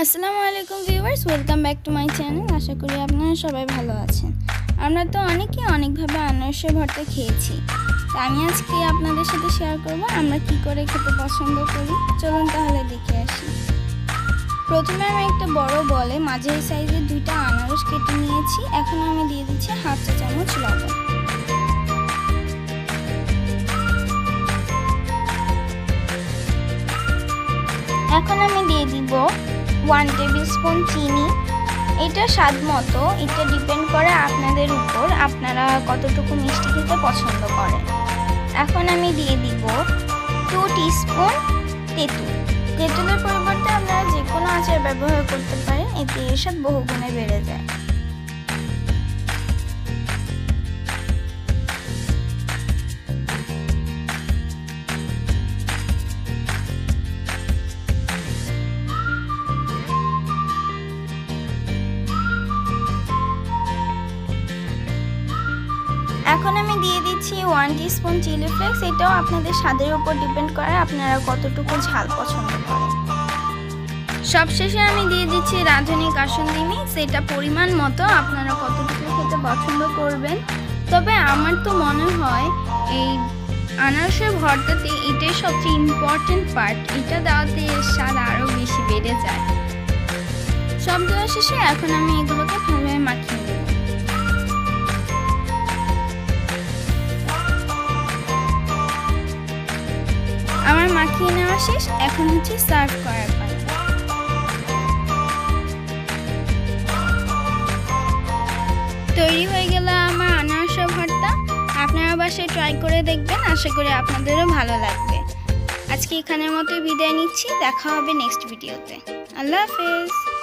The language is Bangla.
আসসালামু আলাইকুম viewers, welcome back to my channel. আশা করি আপনারা সবাই ভালো আছেন। আমরা তো অনেকেই অনেকভাবে আনারসের ভর্তা খেয়েছি, তো আমি আজকে আপনাদের সাথে শেয়ার করব আমরা কি করে খেতে পছন্দ করি। চলুন তাহলে দেখে আসি। প্রথমে আমি একটা বড় বলে মাঝারি সাইজের 2টা আনারস কেটে নিয়েছি। এখন আমি দিয়ে দিচ্ছি হাফ চা চামচ লবণ। এখন আমি দিয়ে দিব 1 টেবিল স্পুন চিনি। এটা স্বাদ মতো, এটা ডিপেন্ড করে আপনাদের উপর, আপনারা কতটুকু মিষ্টি খেতে পছন্দ করেন। এখন আমি দিয়ে দিব 2 টিস্পুন তেঁতুল। তেঁতুলের পরিবর্তে আপনারা যে কোনো আচার ব্যবহার করতে পারেন, এতে এর স্বাদ বহুগুণে বেড়ে যায়। এখন আমি দিয়ে দিচ্ছি 1 টিস্পুন চিলি ফ্লেক্স। এটাও আপনাদের স্বাদের উপর ডিপেন্ড করে, আপনারা কতটুকু ঝাল পছন্দ করেন। সবশেষে আমি দিয়ে দিচ্ছি রাঁধুনি কাসুন্দি মিক্স। এটা পরিমাণ মতো, আপনারা কতটুকু খেতে পছন্দ করবেন। তবে আমার তো মনে হয় এই আনারসের ভর্তাতে এটাই সবচেয়ে ইম্পর্টেন্ট পার্ট। এটা দেওয়াতে এর স্বাদ আরও বেশি বেড়ে যায়। সব দেওয়া শেষে এখন আমি এগুলোকে ভালোভাবে মাখিয়ে দেব। আমার মাখিয়ে নেওয়া শেষ, এখন হচ্ছে সার্ভ করার পালা। তৈরি হয়ে গেল আমার আনারসের ভর্তা। আপনারা বাসায় ট্রাই করে দেখবেন, আশা করি আপনাদেরও ভালো লাগবে। আজকে এখানের মতোই বিদায় নিচ্ছি, দেখা হবে নেক্সট ভিডিওতে। আল্লাহ হাফেজ।